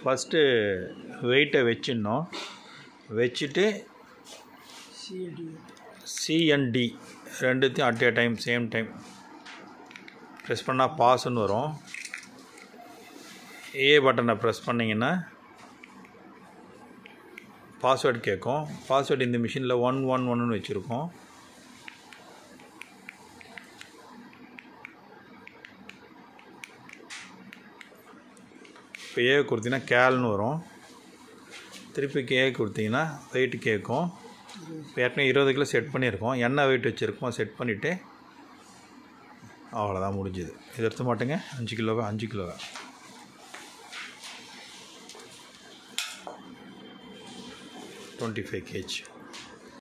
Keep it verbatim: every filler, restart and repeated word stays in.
First வெயிட்டை வச்சிடணும். வச்சுட்டு சிஎன்டி ரெண்டுத்தையும் at a time same time press பண்ணால் பாஸ்ன்னு வரும். ஏ பட்டனை ப்ரெஸ் பண்ணிங்கன்னா பாஸ்வேர்டு கேட்கும். பாஸ்வேர்டு இந்த மிஷினில் ஒன் ஒன் ஒன்னு வச்சுருக்கோம். இப்போ ஏ கொடுத்தீங்கன்னா கேல்னு வரும். திருப்பி கே கொடுத்தீங்கன்னா வெயிட்டு கேட்கும். இப்போ ஏற்கனவே இருபது கிலோ செட் பண்ணியிருக்கோம். என்ன வெயிட் வச்சுருக்கோம் செட் பண்ணிவிட்டு அவ்வளோதான் முடிஞ்சுது. இது எடுத்து மாட்டேங்க. அஞ்சு கிலோவா அஞ்சு கிலோவா டுவெண்ட்டி ஃபைவ் கேஜி.